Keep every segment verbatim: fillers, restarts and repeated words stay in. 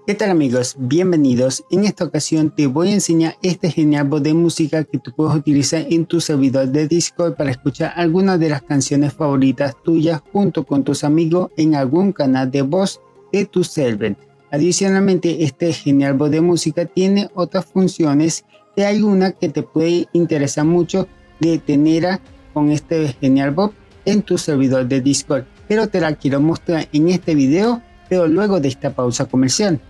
¿Qué tal amigos? Bienvenidos. En esta ocasión te voy a enseñar este genial bot de música que tú puedes utilizar en tu servidor de Discord para escuchar algunas de las canciones favoritas tuyas junto con tus amigos en algún canal de voz de tu server. Adicionalmente, este genial bot de música tiene otras funciones y hay una que te puede interesar mucho de tener con este genial bot en tu servidor de Discord, pero te la quiero mostrar en este video, pero luego de esta pausa comercial.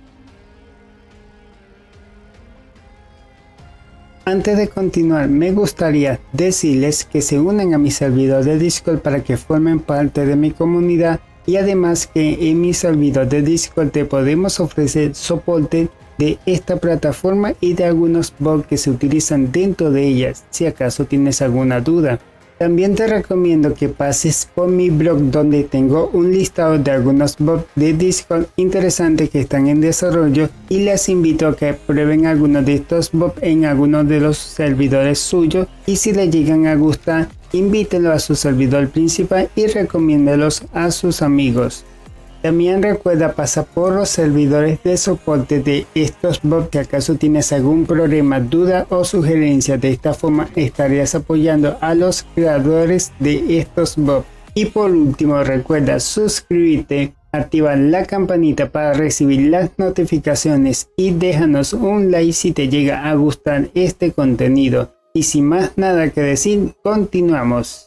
Antes de continuar, me gustaría decirles que se unan a mi servidor de Discord para que formen parte de mi comunidad, y además que en mi servidor de Discord te podemos ofrecer soporte de esta plataforma y de algunos bots que se utilizan dentro de ellas, si acaso tienes alguna duda. También te recomiendo que pases por mi blog, donde tengo un listado de algunos bots de Discord interesantes que están en desarrollo, y les invito a que prueben algunos de estos bots en algunos de los servidores suyos, y si les llegan a gustar, invítenlo a su servidor principal y recomiéndelos a sus amigos. También recuerda pasar por los servidores de soporte de estos bots si acaso tienes algún problema, duda o sugerencia. De esta forma estarías apoyando a los creadores de estos bots. Y por último, recuerda suscribirte, activar la campanita para recibir las notificaciones y déjanos un like si te llega a gustar este contenido. Y sin más nada que decir, continuamos.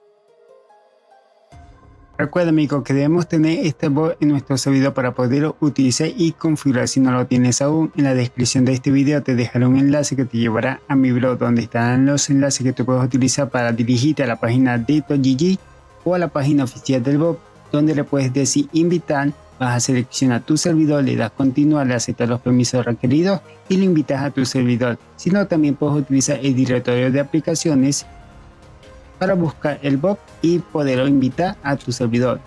Recuerda amigo que debemos tener este bot en nuestro servidor para poderlo utilizar y configurar. Si no lo tienes aún, en la descripción de este video te dejaré un enlace que te llevará a mi blog, donde estarán los enlaces que tú puedes utilizar para dirigirte a la página de ToGG o a la página oficial del bot, donde le puedes decir invitar. Vas a seleccionar tu servidor, le das continuar, le aceptas los permisos requeridos y lo invitas a tu servidor. Si no, también puedes utilizar el directorio de aplicaciones para buscar el bot y poderlo invitar a tu servidor.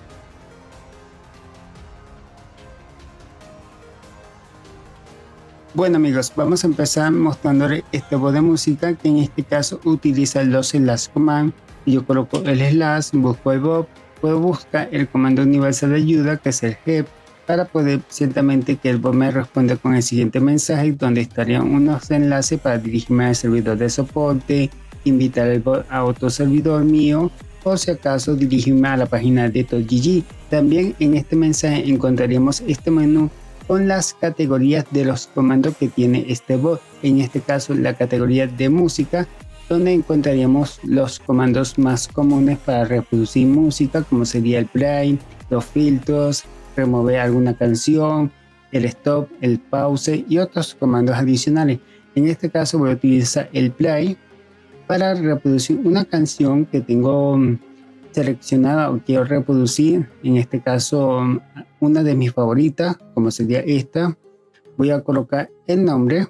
Bueno amigos, vamos a empezar mostrándoles este bot de música, que en este caso utiliza los slash command. Yo coloco el slash, busco el bot, puedo buscar el comando universal de ayuda, que es el help, para poder ciertamente que el bot me responda con el siguiente mensaje, donde estarían unos enlaces para dirigirme al servidor de soporte, invitar el bot a otro servidor mío, o si acaso dirigirme a la página de ToGG. También en este mensaje encontraríamos este menú con las categorías de los comandos que tiene este bot. En este caso la categoría de música, donde encontraríamos los comandos más comunes para reproducir música, como sería el play, los filtros, remover alguna canción, el stop, el pause y otros comandos adicionales. En este caso voy a utilizar el play para reproducir una canción que tengo seleccionada o quiero reproducir. En este caso una de mis favoritas, como sería esta. Voy a colocar el nombre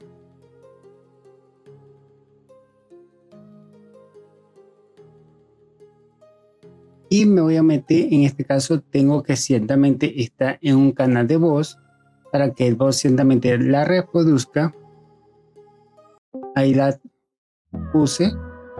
y me voy a meter. En este caso tengo que ciertamente estar en un canal de voz para que el bot ciertamente la reproduzca. Ahí la puse.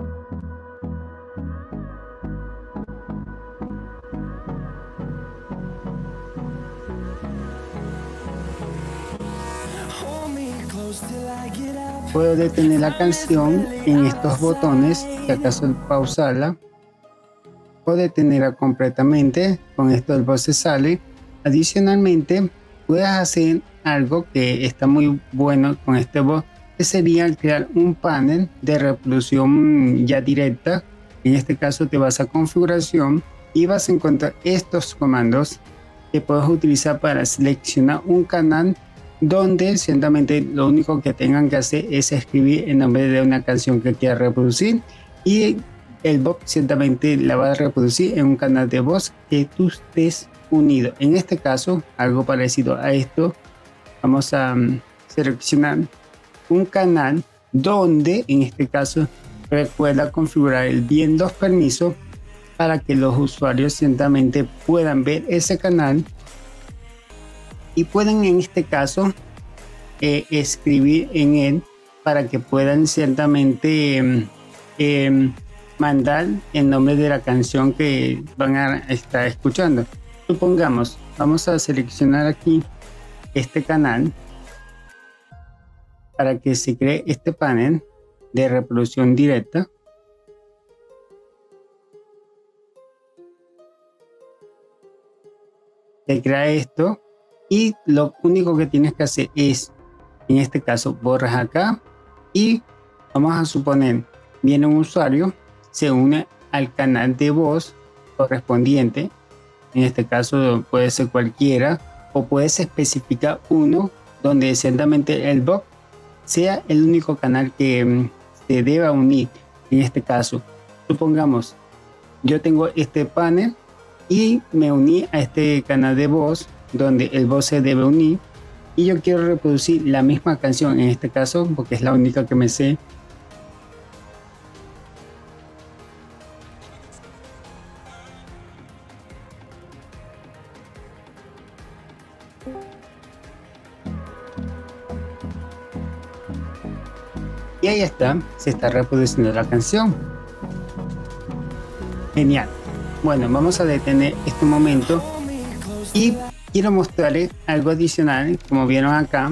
Puedo detener la canción en estos botones, si acaso pausarla, o detenerla completamente. Con esto el bot se sale. Adicionalmente, puedes hacer algo que está muy bueno con este bot, que sería crear un panel de reproducción ya directa. En este caso te vas a configuración y vas a encontrar estos comandos que puedes utilizar para seleccionar un canal, donde ciertamente lo único que tengan que hacer es escribir el nombre de una canción que quieras reproducir, y el bot ciertamente la va a reproducir en un canal de voz que tú estés unido. En este caso, algo parecido a esto, vamos a um, seleccionar un canal donde en este caso recuerda configurar el bien los permisos para que los usuarios ciertamente puedan ver ese canal y pueden en este caso eh, escribir en él, para que puedan ciertamente eh, eh, mandar el nombre de la canción que van a estar escuchando. Supongamos, vamos a seleccionar aquí este canal para que se cree este panel de reproducción directa. Se crea esto y lo único que tienes que hacer es, en este caso, borras acá y vamos a suponer, viene un usuario, se une al canal de voz correspondiente. En este caso puede ser cualquiera, o puedes especificar uno donde ciertamente el bot sea el único canal que um, se deba unir. En este caso, supongamos, yo tengo este panel y me uní a este canal de voz donde el voz se debe unir, y yo quiero reproducir la misma canción en este caso porque es la única que me sé. Y ahí está, se está reproduciendo la canción. Genial. Bueno, vamos a detener este momento y quiero mostrarles algo adicional. Como vieron acá,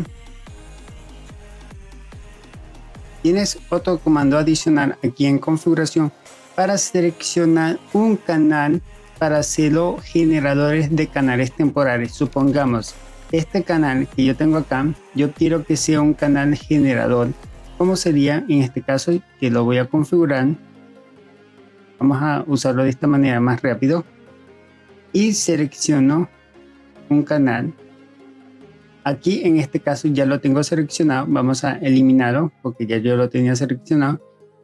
tienes otro comando adicional aquí en configuración para seleccionar un canal para hacerlo generadores de canales temporales. Supongamos este canal que yo tengo acá, yo quiero que sea un canal generador. ¿Cómo sería en este caso? Que lo voy a configurar. Vamos a usarlo de esta manera más rápido. Y selecciono un canal. Aquí en este caso ya lo tengo seleccionado. Vamos a eliminarlo porque ya yo lo tenía seleccionado.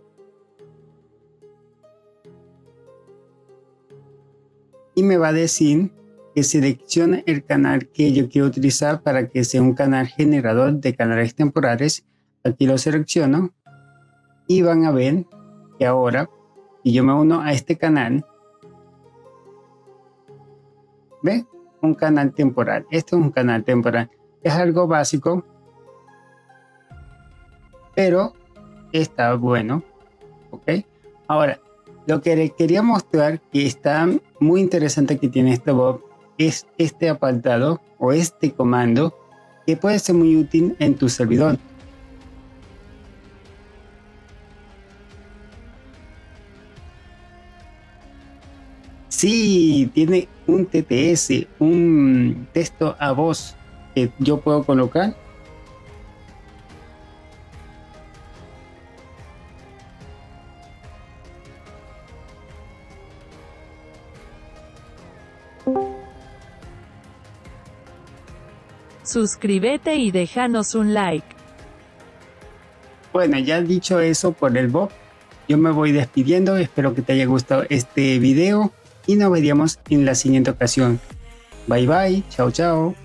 Y me va a decir que seleccione el canal que yo quiero utilizar para que sea un canal generador de canales temporales. Aquí lo selecciono y van a ver que ahora, si yo me uno a este canal, ¿ve? Un canal temporal. Este es un canal temporal. Es algo básico, pero está bueno. ¿Ok? Ahora, lo que les quería mostrar que está muy interesante que tiene este bot es este apartado o este comando que puede ser muy útil en tu servidor. Sí, tiene un T T S, un texto a voz que yo puedo colocar. Suscríbete y déjanos un like. Bueno, ya dicho eso por el bot, yo me voy despidiendo. Espero que te haya gustado este video y nos veríamos en la siguiente ocasión. Bye bye, chao chao.